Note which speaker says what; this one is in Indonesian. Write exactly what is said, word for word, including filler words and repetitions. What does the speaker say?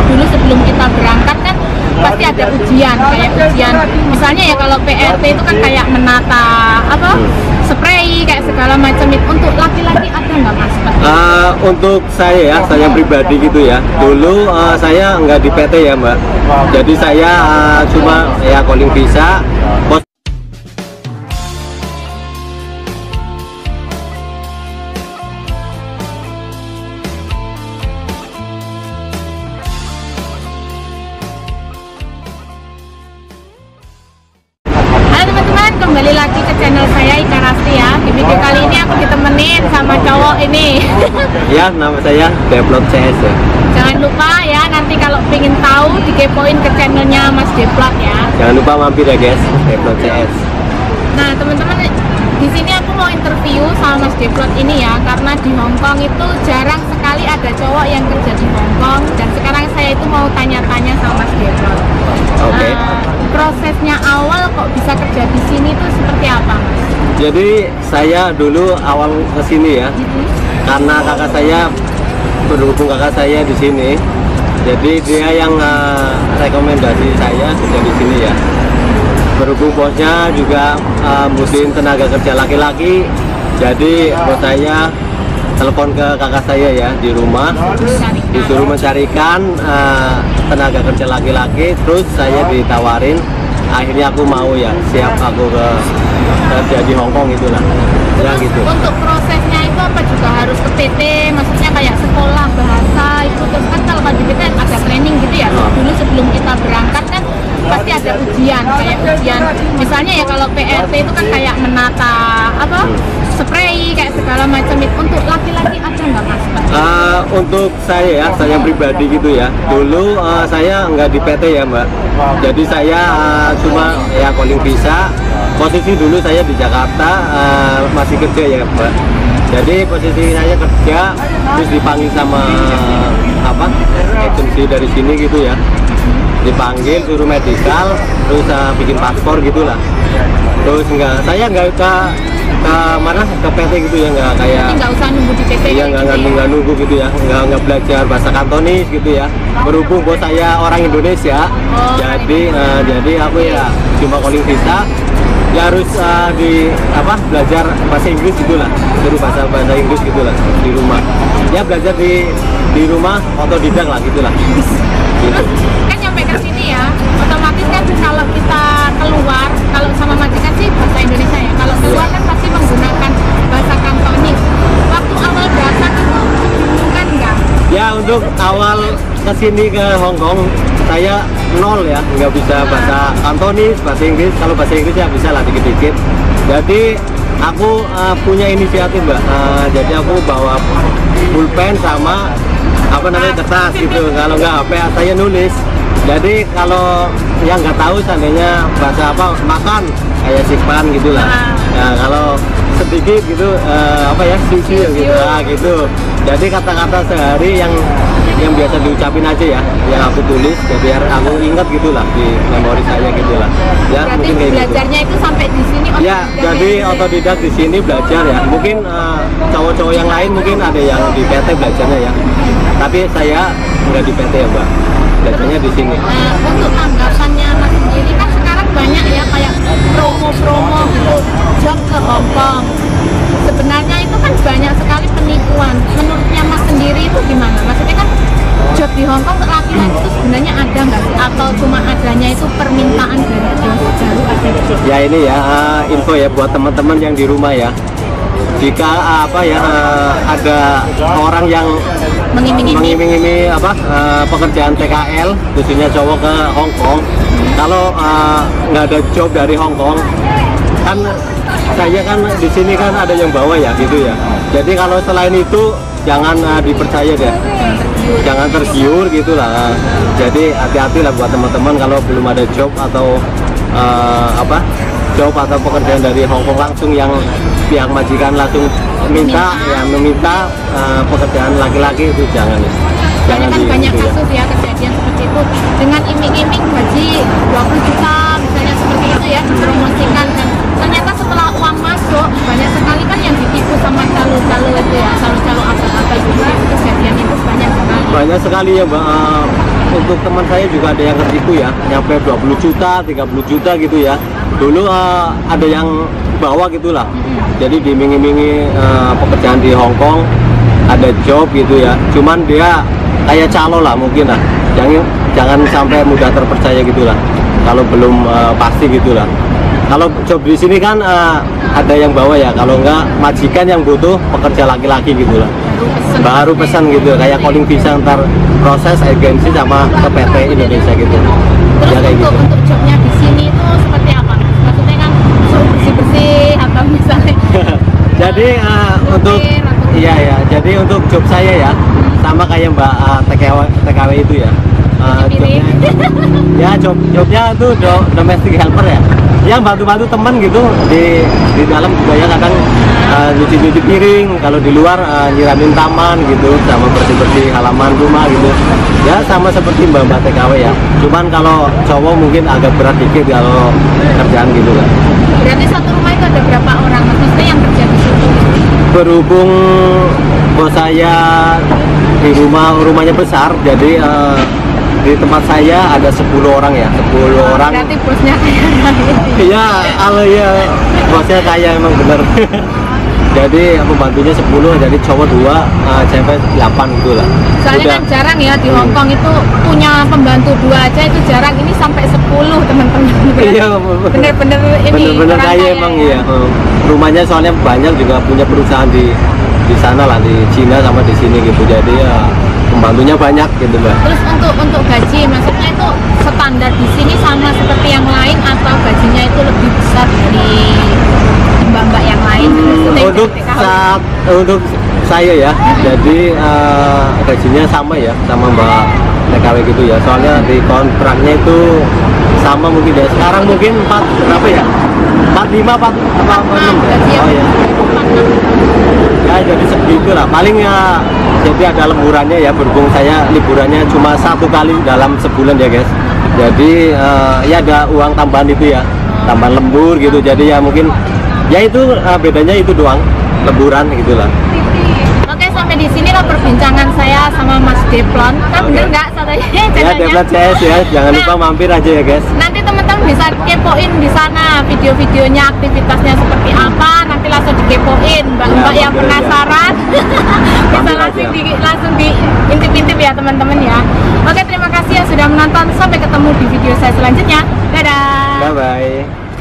Speaker 1: dulu sebelum kita berangkat kan pasti ada ujian, kayak ujian misalnya ya kalau P R T itu kan kayak menata apa spray kayak segala macam. Untuk laki-laki ada nggak Mas?
Speaker 2: Uh, untuk saya ya, saya pribadi gitu ya. Dulu uh, saya nggak di P T ya Mbak. Jadi saya uh, cuma ya calling visa. Pos
Speaker 1: Kembali lagi ke channel saya Ika Rasti ya. Di video kali ini aku ditemenin sama cowok ini.
Speaker 2: Ya, nama saya Deplot C S ya.
Speaker 1: Jangan lupa ya, nanti kalau pengen tahu dikepoin ke channelnya Mas Deplot ya.
Speaker 2: Jangan lupa mampir ya guys, Deplot C S.
Speaker 1: Nah teman-teman, di sini aku mau interview sama Mas Deplot ini ya, karena di Hong Kong itu jarang sekali ada cowok yang kerja di Hong Kong. Dan sekarang saya itu mau tanya-tanya sama Mas Deplot.
Speaker 2: Oke. Okay.
Speaker 1: Nah, prosesnya awal kok bisa kerja di sini tuh seperti apa Mas?
Speaker 2: Jadi saya dulu awal kesini ya, mm-hmm. karena kakak saya berhubung kakak saya di sini, jadi dia yang uh, rekomendasi saya kerja di sini ya. Berhubung bosnya juga uh, butuhin tenaga kerja laki-laki, jadi bos saya telepon ke kakak saya ya di rumah, disuruh mencarikan uh, tenaga kerja laki-laki. Terus saya ditawarin, akhirnya aku mau ya, siap aku ke kerja di Hong Kong itulah ya gitu.
Speaker 1: Untuk prosesnya itu apa juga harus ke P T, maksudnya kayak sekolah bahasa itu? Terus kan kalau di P T ada training gitu ya, oh. Dulu sebelum kita berangkat kan pasti ada ujian, kayak ujian misalnya ya kalau P R T itu kan kayak menata apa spray kayak segala macam. Untuk laki-laki ada nggak Mas?
Speaker 2: Uh, untuk saya ya, saya pribadi gitu ya. Dulu uh, saya nggak di P T ya Mbak. Jadi saya uh, cuma ya calling visa. Posisi dulu saya di Jakarta uh, masih kerja ya Mbak. Jadi posisi saya kerja terus dipanggil sama apa agensi dari sini gitu ya. Dipanggil suruh medical, terus uh, bikin paspor gitulah. Terus enggak, saya enggak ke ke mana ke P T gitu ya, enggak kayak
Speaker 1: nggak usah nunggu di P T.
Speaker 2: Iya, enggak
Speaker 1: gitu
Speaker 2: nunggu,
Speaker 1: ya?
Speaker 2: nunggu gitu ya, enggak enggak belajar bahasa Kantonis gitu ya. Berhubung bos saya orang Indonesia,
Speaker 1: oh,
Speaker 2: jadi uh, jadi aku ya cuma calling visa. Ya harus uh, di apa belajar bahasa Inggris gitulah, suruh bahasa bahasa Inggris gitulah di rumah. Ya belajar di di rumah otodidak lah gitulah. Gitu.
Speaker 1: Kan nyampe ke sini ya, otomatis kan kalau kita keluar, kalau sama majikan sih bahasa Indonesia ya. Kalau keluar kan pasti menggunakan bahasa Kantonis. Waktu awal datang itu kan enggak?
Speaker 2: Ya untuk awal kesini ke Hong Kong saya nol ya, nggak bisa bahasa Kantonis, bahasa Inggris. Kalau bahasa Inggris ya bisa lah dikit-dikit. Jadi aku uh, punya inisiatif Mbak. Uh, jadi aku bawa pulpen sama apa namanya kertas gitu. Kalau nggak H P saya nulis. Jadi kalau yang nggak tahu seandainya bahasa apa makan kayak sipan gitulah. Ya kalau sedikit gitu uh, apa ya sushi gitu, nah, gitu. Jadi kata-kata sehari yang yang biasa diucapin aja ya, yang aku tulis, jadi biar aku ingat gitulah di memori saya gitulah. Ya
Speaker 1: berarti
Speaker 2: mungkin kayak
Speaker 1: belajarnya
Speaker 2: gitu.
Speaker 1: itu sampai di sini.
Speaker 2: Ya jadi otodidak di sini belajar ya. Mungkin uh, cowok-cowok yang lain mungkin ada yang di P T belajarnya ya. Tapi saya nggak di P T ya Mbak. Belajarnya di sini.
Speaker 1: Nah, untuk tanggapannya Mas sendiri kan sekarang banyak ya kayak promo-promo gitu job ke Hong Kong. Sebenarnya itu kan banyak sekali penipuan. Menurutnya Mas sendiri itu gimana? Maksudnya kan job di Hong Kong untuk laki-laki itu sebenarnya ada nggak sih? Atau cuma adanya itu permintaan dari bos baru ada job?
Speaker 2: Ya ini ya uh, info ya buat teman-teman yang di rumah ya. Jika uh, apa ya uh, ada orang yang mengiming-iming apa uh, pekerjaan T K L khususnya cowok ke Hong Kong, kalau nggak uh, ada job dari Hong Kong kan saya kan di sini kan ada yang bawa ya gitu ya. Jadi kalau selain itu jangan uh, dipercaya deh, jangan tergiur gitulah. Jadi hati-hati lah buat teman-teman kalau belum ada job atau uh, apa job atau pekerjaan dari Hong Kong langsung yang pihak majikan langsung minta ya meminta uh, pekerjaan laki-laki itu jangan ya. Jangan
Speaker 1: kan
Speaker 2: di,
Speaker 1: banyak
Speaker 2: gitu
Speaker 1: kasus ya. ya kejadian seperti itu dengan iming-iming gaji dua puluh juta misalnya seperti itu ya dipromosikan, dan ternyata setelah uang masuk banyak sekali kan yang ditipu sama calo-calo itu ya, calo-calo apa-apa gitu. Kejadian itu banyak sekali.
Speaker 2: Banyak sekali ya Mbak. untuk teman saya juga ada yang ketipu ya, nyampe dua puluh juta, tiga puluh juta gitu ya. Dulu uh, ada yang bawa gitulah. Jadi dimingi-mingi uh, pekerjaan di Hong Kong, ada job gitu ya. Cuman dia kayak calo lah mungkin lah. Jangan jangan sampai mudah terpercaya gitulah. Kalau belum uh, pasti gitulah. Kalau job di sini kan uh, ada yang bawa ya. Kalau enggak majikan yang butuh pekerja laki-laki gitulah. Baru pesan gitu, kayak calling visa ntar proses agensi sama ke P T Indonesia gitu.
Speaker 1: Terus
Speaker 2: Ya, kayak
Speaker 1: untuk
Speaker 2: gitu.
Speaker 1: untuk jobnya di sini itu seperti apa? Maksudnya kan suruh bersih-bersih atau misalnya
Speaker 2: Jadi uh, untuk
Speaker 1: Supir atau-
Speaker 2: iya ya, jadi untuk job saya ya sama kayak Mbak uh, T K W T K W itu ya. Uh,
Speaker 1: Cuci piring.
Speaker 2: jobnya- ya job jobnya itu do, domestic helper ya. Yang bantu-bantu teman gitu di di dalam juga ya kadang uh, nyuci-nyuci piring, kalau di luar uh, nyiramin taman gitu, sama bersih-bersih halaman rumah gitu. Ya sama seperti Mbak Mbak T K W ya. Cuman kalau cowok mungkin agak berat dikit kalau kerjaan gitu kan.
Speaker 1: Berarti satu rumah itu ada berapa orang? Maksudnya yang kerja di situ?
Speaker 2: Berhubung bos saya di rumah rumahnya besar, jadi eh, di tempat saya ada sepuluh orang ya, sepuluh orang.
Speaker 1: Berarti bosnya kayak
Speaker 2: Iya, kalau ya bosnya kaya emang bener. Jadi pembantunya sepuluh, jadi cowok dua, eh, cewek delapan gitu lah.
Speaker 1: Soalnya
Speaker 2: Udah.
Speaker 1: kan jarang ya di Hong Kong itu punya pembantu dua aja itu jarang, ini sampai sepuluh teman-teman.
Speaker 2: Iya,
Speaker 1: Bener-bener ini
Speaker 2: bener-bener
Speaker 1: orang
Speaker 2: kaya emang
Speaker 1: ya.
Speaker 2: iya. Hmm. Rumahnya soalnya banyak juga punya perusahaan di di sana lah, di Cina sama di sini gitu. Jadi ya pembantunya banyak gitu mbak.
Speaker 1: Terus untuk untuk gaji, maksudnya itu standar di sini sama seperti yang lain atau gajinya itu lebih besar dari mbak-mbak yang lain? Maksudnya
Speaker 2: Untuk
Speaker 1: T K W.
Speaker 2: saat untuk saya ya, jadi eh, gajinya sama ya sama mbak T K W gitu ya. Soalnya di kontraknya itu sama mungkin ya. Sekarang mungkin empat berapa ya? empat puluh lima, empat apa enam ya?
Speaker 1: gaji yang
Speaker 2: Oh ya. Ya jadi segitu lah. Paling ya jadi ada lemburannya ya, berhubung saya liburannya cuma satu kali dalam sebulan ya guys. Jadi eh, ya ada uang tambahan itu ya, tambahan lembur gitu. Jadi ya mungkin ya itu eh, bedanya itu doang, lemburan gitulah.
Speaker 1: Oke, sampai di sini lah perbincangan saya sama Mas Deplon. Kan
Speaker 2: Oke.
Speaker 1: bener nggak saya
Speaker 2: Ya
Speaker 1: channelnya?
Speaker 2: Deplat C S ya, jangan
Speaker 1: Nah,
Speaker 2: lupa mampir aja ya guys.
Speaker 1: nanti teman-teman bisa kepoin di sana video-videonya, aktivitasnya seperti apa. Nanti langsung dikepoin, mbak-mbak
Speaker 2: Ya,
Speaker 1: yang
Speaker 2: mampir aja.
Speaker 1: penasaran bisa
Speaker 2: Mampir
Speaker 1: langsung
Speaker 2: aja.
Speaker 1: di langsung diintip-intip ya teman-teman ya. Oke, terima kasih yang sudah menonton. Sampai ketemu di video saya selanjutnya. Dadah.
Speaker 2: Bye bye.